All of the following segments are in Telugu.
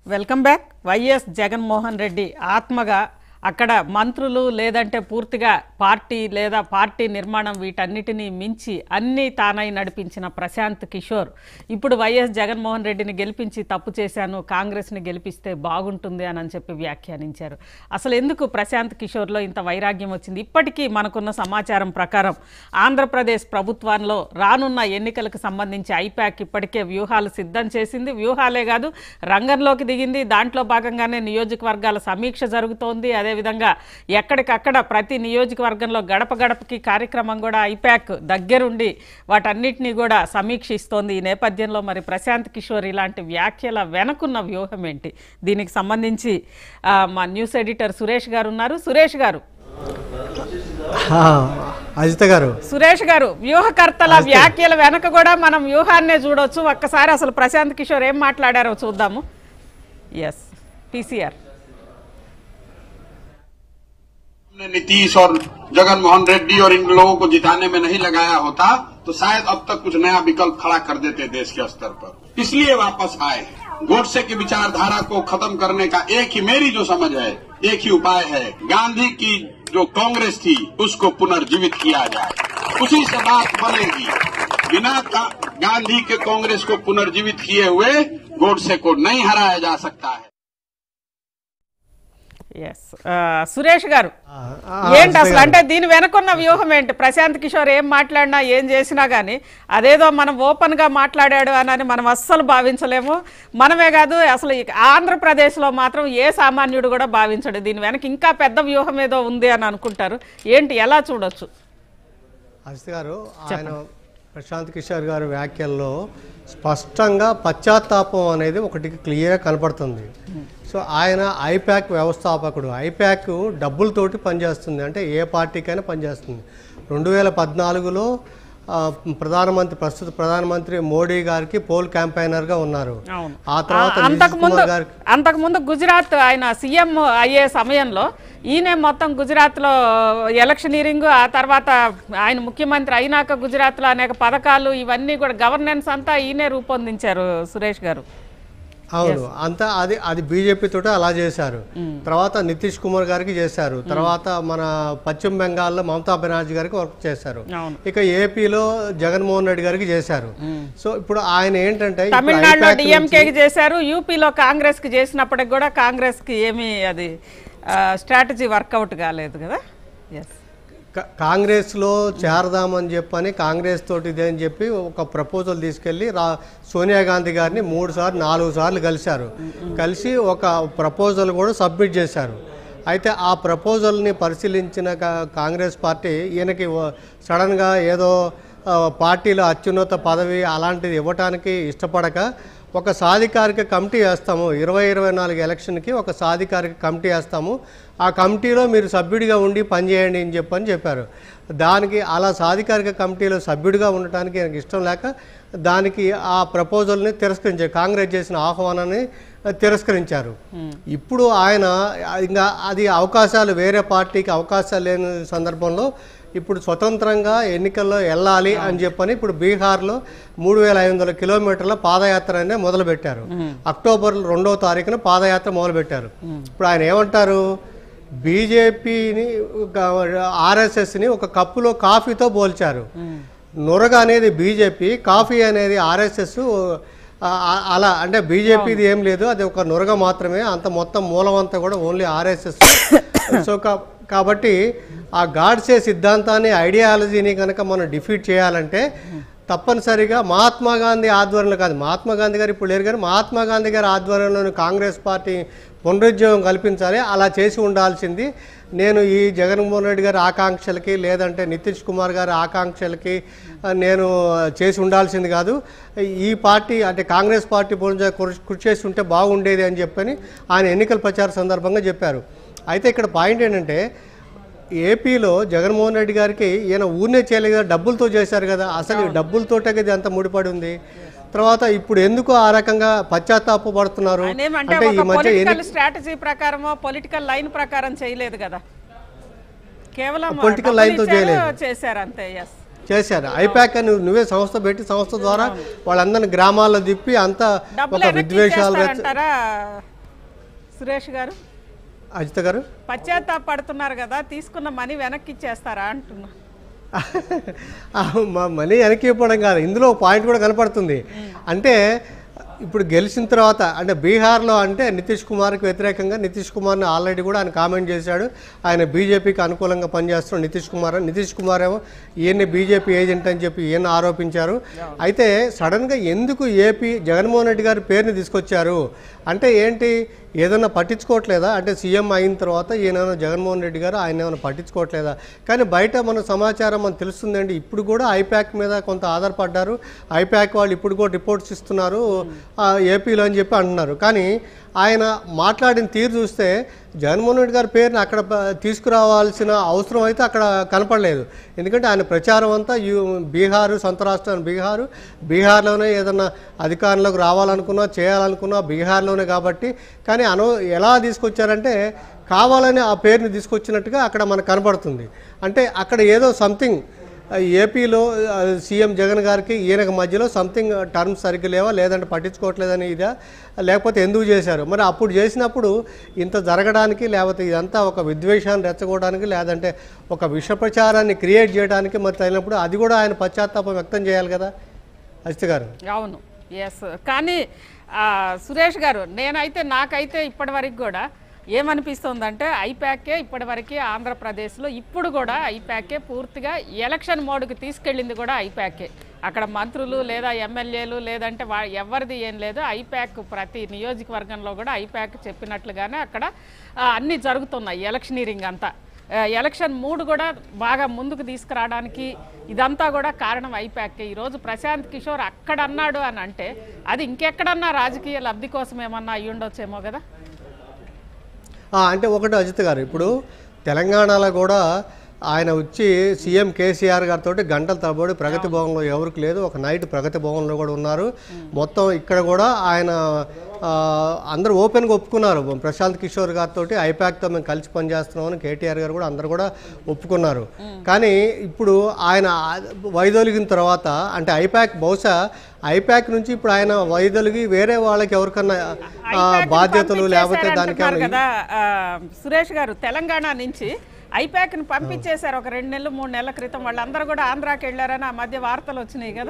Welcome back. YS Jaganmohan Reddy ఆత్మగా అక్కడ మంత్రులు లేదంటే పూర్తిగా పార్టీ లేదా పార్టీ నిర్మాణం వీటన్నిటినీ మించి అన్నీ తానై నడిపించిన ప్రశాంత్ కిషోర్ ఇప్పుడు వైఎస్ జగన్మోహన్ రెడ్డిని గెలిపించి తప్పు చేశాను, కాంగ్రెస్ని గెలిపిస్తే బాగుంటుంది అని చెప్పి వ్యాఖ్యానించారు. అసలు ఎందుకు ప్రశాంత్ కిషోర్లో ఇంత వైరాగ్యం వచ్చింది? ఇప్పటికీ మనకున్న సమాచారం ప్రకారం ఆంధ్రప్రదేశ్ ప్రభుత్వంలో రానున్న ఎన్నికలకు సంబంధించి ఐపాక్ ఇప్పటికే వ్యూహాలు సిద్ధం చేసింది. వ్యూహాలే కాదు, రంగంలోకి దిగింది. దాంట్లో భాగంగానే నియోజకవర్గాల సమీక్ష జరుగుతోంది. అదేవిధంగా ఎక్కడికక్కడ ప్రతి నియోజకవర్గంలో గడప గడపకి కార్యక్రమం కూడా ఐపాక్ దగ్గరుండి వాటన్నిటినీ కూడా సమీక్షిస్తోంది. ఈ నేపథ్యంలో మరి ప్రశాంత్ కిషోర్ ఇలాంటి వ్యాఖ్యల వెనకున్న వ్యూహం ఏంటి? దీనికి సంబంధించి మా న్యూస్ ఎడిటర్ సురేష్ గారు ఉన్నారు. సురేష్ గారు, అజిత గారు, సురేష్ గారు, వ్యూహకర్తల వ్యాఖ్యల వెనక కూడా మనం వ్యూహాన్నే చూడొచ్చు. ఒక్కసారి అసలు ప్రశాంత్ కిషోర్ ఏం మాట్లాడారో చూద్దాము. Yes, PCR. नीतीश और जगन मोहन रेड्डी और इन लोगों को जिताने में नहीं लगाया होता तो शायद अब तक कुछ नया विकल्प खड़ा कर देते देश के स्तर पर। इसलिए वापस आए हैं। गोडसे की विचारधारा को खत्म करने का एक ही, मेरी जो समझ है, एक ही उपाय है, गांधी की जो कांग्रेस थी उसको पुनर्जीवित किया जाए, उसी से बात बनेगी। बिना गांधी के कांग्रेस को पुनर्जीवित किए हुए गोडसे को नहीं हराया जा सकता है. ఎస్, సురేష్ గారు, ఏంటి అసలు అంటే దీని వెనకున్న వ్యూహం ఏంటి? ప్రశాంత్ కిషోర్ ఏం మాట్లాడినా ఏం చేసినా కానీ అదేదో మనం ఓపెన్గా మాట్లాడాడు అని మనం అస్సలు భావించలేము. మనమే కాదు, అసలు ఆంధ్రప్రదేశ్లో మాత్రం ఏ సామాన్యుడు కూడా భావించడు. దీని వెనక ఇంకా పెద్ద వ్యూహం ఏదో ఉంది అని అనుకుంటారు. ఏంటి, ఎలా చూడొచ్చు? అజిత్ గారు, ఆయన ప్రశాంత్ కిషోర్ గారి వ్యాఖ్యల్లో స్పష్టంగా పశ్చాత్తాపం అనేది ఒకటి క్లియర్గా కనపడుతుంది. సో ఆయన ఐపాక్ వ్యవస్థాపకుడు. ఐపాక్ డబ్బులతోటి పనిచేస్తుంది, అంటే ఏ పార్టీకైనా పనిచేస్తుంది. 2014లో ప్రస్తుత ప్రధానమంత్రి మోడీ గారికి పోల్ క్యాంపైనర్గా ఉన్నారు. ఆ తర్వాత అంతకుముందు గుజరాత్ ఆయన సీఎం అయ్యే సమయంలో ఈయనే మొత్తం గుజరాత్లో ఎలక్షనీరింగ్, ఆ తర్వాత ఆయన ముఖ్యమంత్రి అయినాక గుజరాత్లో అనేక పథకాలు ఇవన్నీ కూడా గవర్నెన్స్ అంతా ఈయనే రూపొందించారు. సురేష్ గారు, అవును, అంతా అది బీజేపీ తోటి అలా చేశారు. తర్వాత నితీష్ కుమార్ గారికి చేశారు. తర్వాత మన పశ్చిమ బెంగాల్లో మమతా బెనర్జీ గారికి వర్క్ చేశారు. ఇక ఏపీలో జగన్మోహన్ రెడ్డి గారికి చేశారు. సో ఇప్పుడు ఆయన ఏంటంటే తమిళనాడులో డిఎంకేకి చేశారు, యూపీలో కాంగ్రెస్ కి చేసినప్పటికి కూడా కాంగ్రెస్ కి ఏమీ అది స్ట్రాటజీ వర్కౌట్ కాలేదు కదా. ఎస్, కాంగ్రెస్లో చేరదామని చెప్పని కాంగ్రెస్ తోటి ఇదే అని చెప్పి ఒక ప్రపోజల్ తీసుకెళ్ళి సోనియా గాంధీ గారిని 3 సార్లు 4 సార్లు కలిసి ఒక ప్రపోజల్ కూడా సబ్మిట్ చేశారు. అయితే ఆ ప్రపోజల్ని పరిశీలించిన కాంగ్రెస్ పార్టీ ఈయనకి సడన్గా ఏదో పార్టీలో అత్యున్నత పదవి అలాంటిది ఇవ్వటానికి ఇష్టపడక ఒక సాధికారిక కమిటీ వేస్తాము, 2024 ఎలక్షన్కి ఒక సాధికారిక కమిటీ వేస్తాము, ఆ కమిటీలో మీరు సభ్యుడిగా ఉండి పనిచేయండి అని చెప్పారు. దానికి అలా సాధికారిక కమిటీలో సభ్యుడిగా ఉండటానికి నాకు ఇష్టం లేక దానికి ఆ ప్రపోజల్ని తిరస్కరించారు. కాంగ్రెస్ చేసిన ఆహ్వానాన్ని తిరస్కరించారు. ఇప్పుడు ఆయన ఇంకా అది అవకాశాలు వేరే పార్టీకి అవకాశాలు లేని సందర్భంలో ఇప్పుడు స్వతంత్రంగా ఎన్నికల్లో వెళ్ళాలి అని చెప్పని ఇప్పుడు బీహార్లో 3500 కిలోమీటర్ల పాదయాత్ర అనేది మొదలుపెట్టారు. అక్టోబర్ 2వ తారీఖున పాదయాత్ర మొదలుపెట్టారు. ఇప్పుడు ఆయన ఏమంటారు, బీజేపీని ఆర్ఎస్ఎస్ని ఒక కప్పులో కాఫీతో పోల్చారు. నురగ అనేది బీజేపీ, కాఫీ అనేది ఆర్ఎస్ఎస్. అలా అంటే బీజేపీది ఏం లేదు, అది ఒక నురగ మాత్రమే, అంత మొత్తం మూలం అంతా కూడా ఓన్లీ ఆర్ఎస్ఎస్. సో కాబట్టి ఆ గాడ్సే సిద్ధాంతాన్ని, ఐడియాలజీని కనుక మనం డిఫీట్ చేయాలంటే తప్పనిసరిగా మహాత్మా గాంధీ ఆధ్వర్యంలో కాదు, మహాత్మా గాంధీ గారు ఇప్పుడు లేరు కానీ మహాత్మా గాంధీ గారి ఆధ్వర్యంలోని కాంగ్రెస్ పార్టీ పునరుజ్జీవం కల్పించాలి. అలా చేసి ఉండాల్సింది. నేను ఈ జగన్మోహన్ రెడ్డి గారి ఆకాంక్షలకి లేదంటే నితీష్ కుమార్ గారి ఆకాంక్షలకి నేను చేసి ఉండాల్సింది కాదు. ఈ పార్టీ అంటే కాంగ్రెస్ పార్టీ కృషి చేసి ఉంటే బాగుండేది అని చెప్పని ఆయన ఎన్నికల ప్రచార సందర్భంగా చెప్పారు. అయితే ఇక్కడ పాయింట్ ఏంటంటే ఏపీలో జగన్మోహన్ రెడ్డి గారికి ఈయన ఊరినే చేయలేదు కదా, డబ్బులతో చేశారు కదా. అసలు డబ్బులతోటే కదా అంత ముడిపడి ఉంది. తర్వాత ఇప్పుడు ఎందుకు ఆ రకంగా పశ్చాత్తాపడుతున్నారు అంటే ఈ మధ్య స్ట్రాటజీ ప్రకారమో పొలిటికల్ లైన్ ప్రకారం చేయలేదు కదా, కేవలం పొలిటికల్ లైన్ తో చేశారు అంతే. చేశారు ఐపాక్ అని నువ్వే సంస్థ పెట్టి సంస్థ ద్వారా వాళ్ళందరిని గ్రామాల్లో తిప్పి అంతా ఒక విద్వేషాలు సురేష్ గారు, అజిత గారు పశ్చాత్తాపడుతున్నారు కదా, తీసుకున్న మనీ వెనక్కి ఇచ్చేస్తారా అంటున్నా. మనీ వెనక్కి ఇవ్వడం కాదు, ఇందులో పాయింట్ కూడా కనపడుతుంది. అంటే ఇప్పుడు గెలిచిన తర్వాత అంటే బీహార్లో అంటే నితీష్ కుమార్కి వ్యతిరేకంగా నితీష్ కుమార్ని ఆల్రెడీ కూడా ఆయన కామెంట్ చేశాడు. ఆయన బీజేపీకి అనుకూలంగా పనిచేస్తున్నాడు నితీష్ కుమార్ ఏమో ఈయన్ని బీజేపీ ఏజెంట్ అని చెప్పి ఈయన ఆరోపించారు. అయితే సడన్గా ఎందుకు ఏపీ జగన్మోహన్ రెడ్డి గారి పేరుని తీసుకొచ్చారు అంటే ఏంటి, ఏదన్నా పట్టించుకోవట్లేదా అంటే సీఎం అయిన తర్వాత ఈయన జగన్మోహన్ రెడ్డి గారు ఆయన ఏమైనా పట్టించుకోవట్లేదా? కానీ బయట మన సమాచారం మనకు తెలుస్తుందండి, ఇప్పుడు కూడా ఐప్యాక్ మీద కొంత ఆధారపడ్డారు. ఐప్యాక్ వాళ్ళు ఇప్పుడు కూడా రిపోర్ట్స్ ఇస్తున్నారు ఏపీలో అని చెప్పి అంటున్నారు. కానీ ఆయన మాట్లాడిన తీరు చూస్తే జగన్మోహన్ రెడ్డి గారి పేరుని అక్కడ తీసుకురావాల్సిన అవసరం అయితే అక్కడ కనపడలేదు. ఎందుకంటే ఆయన ప్రచారం అంతా బీహారు, సొంత రాష్ట్రం బీహార్లోనే ఏదన్నా అధికారంలోకి రావాలనుకున్నా చేయాలనుకున్నా బీహార్లోనే కాబట్టి. కానీ ఎలా తీసుకొచ్చారంటే కావాలని ఆ పేరుని తీసుకొచ్చినట్టుగా అక్కడ మనకు కనపడుతుంది. అంటే అక్కడ ఏదో సంథింగ్ ఏపీలో సీఎం జగన్ గారికి ఈయనకు మధ్యలో సంథింగ్ టర్మ్స్ సరిగ్గా లేవా, లేదంటే పట్టించుకోవట్లేదని ఇదా, లేకపోతే ఎందుకు చేశారు మరి? అప్పుడు చేసినప్పుడు ఇంత జరగడానికి, లేకపోతే ఇదంతా ఒక విద్వేషాన్ని రెచ్చగొట్టడానికి, లేదంటే ఒక విష ప్రచారాన్ని క్రియేట్ చేయడానికి మరి తగినప్పుడు అది కూడా ఆయన పశ్చాత్తాపం వ్యక్తం చేయాలి కదా అజిత గారు. అవును, ఎస్. కానీ సురేష్ గారు, నాకైతే ఇప్పటివరకు కూడా ఏమనిపిస్తుందంటే ఐప్యాకే ఇప్పటివరకు ఆంధ్రప్రదేశ్లో ఇప్పుడు కూడా ఐప్యాకే పూర్తిగా ఎలక్షన్ మోడ్కి తీసుకెళ్ళింది కూడా ఐప్యాకే. అక్కడ మంత్రులు లేదా ఎమ్మెల్యేలు లేదంటే ఎవరిది ఏం లేదు. ఐప్యాక్ ప్రతి నియోజకవర్గంలో కూడా ఐప్యాక్ చెప్పినట్లుగానే అక్కడ అన్నీ జరుగుతున్నాయి. ఎలక్షనీరింగ్ అంతా, ఎలక్షన్ మూడ్ కూడా బాగా ముందుకు తీసుకురావడానికి ఇదంతా కూడా కారణం ఐప్యాకే. ఈరోజు ప్రశాంత్ కిషోర్ అక్కడ అన్నాడు అని అంటే అది ఇంకెక్కడన్నా రాజకీయ లబ్ధి కోసం ఏమన్నా అయ్యి ఉండొచ్చేమో కదా. అంటే ఒకటి అజిత్ గారు, ఇప్పుడు తెలంగాణలో కూడా ఆయన వచ్చి సీఎం కేసీఆర్ గారితో గంటల తరబడి ప్రగతి భవన్లో ఎవరికి లేదు, ఒక నైట్ ప్రగతి భవన్లో కూడా ఉన్నారు. మొత్తం ఇక్కడ కూడా ఆయన అందరూ ఓపెన్గా ఒప్పుకున్నారు. ప్రశాంత్ కిషోర్ గారితో ఐప్యాక్తో మేము కలిసి పనిచేస్తున్నామని కేటీఆర్ గారు కూడా అందరూ కూడా ఒప్పుకున్నారు. కానీ ఇప్పుడు ఆయన వైదొలిగిన తర్వాత అంటే బహుశా ఐప్యాక్ నుంచి ఇప్పుడు ఆయన వైదొలిగి వేరే వాళ్ళకి ఎవరికన్నా బాధ్యతలు లేకపోతే దానికి కదా. సురేష్ గారు, తెలంగాణ నుంచి ఐప్యాక్ని పంపించేశారు ఒక 2 నెలలు 3 నెలల క్రితం. వాళ్ళందరూ కూడా ఆంధ్రాకి వెళ్ళారని ఆ మధ్య వార్తలు వచ్చినాయి కదా.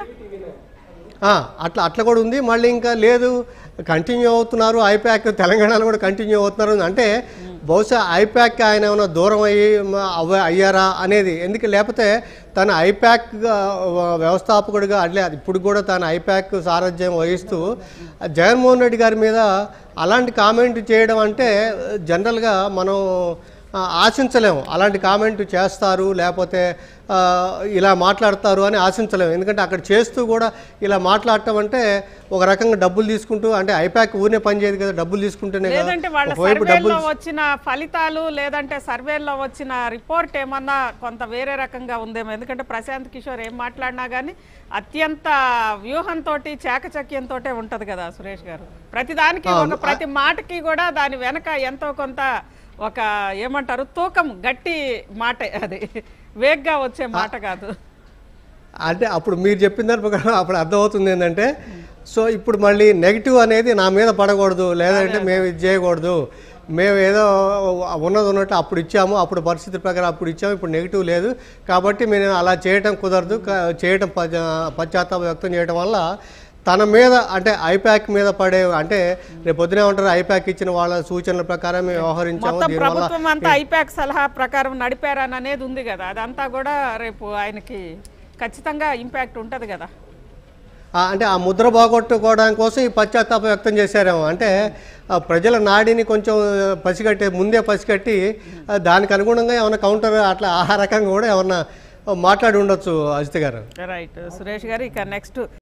అట్లా కూడా ఉంది. మళ్ళీ ఇంకా లేదు, కంటిన్యూ అవుతున్నారు. ఐప్యాక్ తెలంగాణలో కూడా కంటిన్యూ అవుతున్నారు. అంటే బహుశా ఐప్యాక్ ఆయన ఏమైనా దూరం అయ్యారా అనేది. ఎందుకు లేకపోతే తను ఐప్యాక్ వ్యవస్థాపకుడిగా ఇప్పుడు కూడా తను ఐప్యాక్ సారథ్యం వహిస్తూ జగన్మోహన్ రెడ్డి గారి మీద అలాంటి కామెంట్ చేయడం అంటే జనరల్గా మనం ఆశించలేము. అలాంటి కామెంట్ చేస్తారు లేకపోతే ఇలా మాట్లాడతారు అని ఆశించలేము. ఎందుకంటే అక్కడ చేస్తూ కూడా ఇలా మాట్లాడటం అంటే ఒక రకంగా డబ్బులు తీసుకుంటూ, అంటే ఐప్యాక్ ఊరినే పనిచేయదు కదా, డబ్బులు తీసుకుంటేనే. లేదంటే వాళ్ళ సర్వేలో వచ్చిన ఫలితాలు లేదంటే సర్వేలో వచ్చిన రిపోర్ట్ ఏమన్నా కొంత వేరే రకంగా ఉందేమో. ఎందుకంటే ప్రశాంత్ కిషోర్ ఏం మాట్లాడినా కానీ అత్యంత వ్యూహంతో చాకచక్యంతో ఉంటది కదా సురేష్ గారు. ప్రతిదానికి ప్రతి మాటకి కూడా దాని వెనక ఎంతో కొంత ఒక ఏమంటారు తూకం, గట్టి మాట, అది వేగ్గా వచ్చే మాట కాదు. అంటే అప్పుడు మీరు చెప్పిన దాని ప్రకారం అప్పుడు అర్థమవుతుంది ఏంటంటే, సో ఇప్పుడు మళ్ళీ నెగిటివ్ అనేది నా మీద పడకూడదు, లేదంటే మేము ఇది చేయకూడదు, మేము ఏదో ఉన్నట్టు అప్పుడు ఇచ్చాము, అప్పుడు పరిస్థితి ప్రకారం అప్పుడు ఇచ్చాము, ఇప్పుడు నెగిటివ్ లేదు కాబట్టి మేము అలా చేయటం కుదరదు, చేయటం పశ్చాత్తాపం వ్యక్తం చేయడం వల్ల తన మీద అంటే ఐప్యాక్ మీద పడే, అంటే రేపు పొద్దునే ఉంటారు ఐప్యాక్ ఇచ్చిన వాళ్ళ సూచనల ప్రకారం మేము వ్యవహరించాము, ప్రభుత్వం అంతా ఐప్యాక్ సలహా ప్రకారం నడిపారని అనేది ఉంది కదా. అదంతా కూడా రేపు ఆయనకి ఖచ్చితంగా ఇంపాక్ట్ ఉంటుంది కదా. అంటే ఆ ముద్ర బాగొట్టుకోవడానికి కోసం ఈ పశ్చాత్తాపం వ్యక్తం చేశారేమో. అంటే ప్రజల నాడిని కొంచెం ముందే పసిగట్టి దానికి అనుగుణంగా ఏమైనా కౌంటర్ అట్లా ఆ రకంగా కూడా ఏమన్నా మాట్లాడి ఉండొచ్చు అజిత్ గారు. రైట్ సురేష్ గారు. ఇక నెక్స్ట్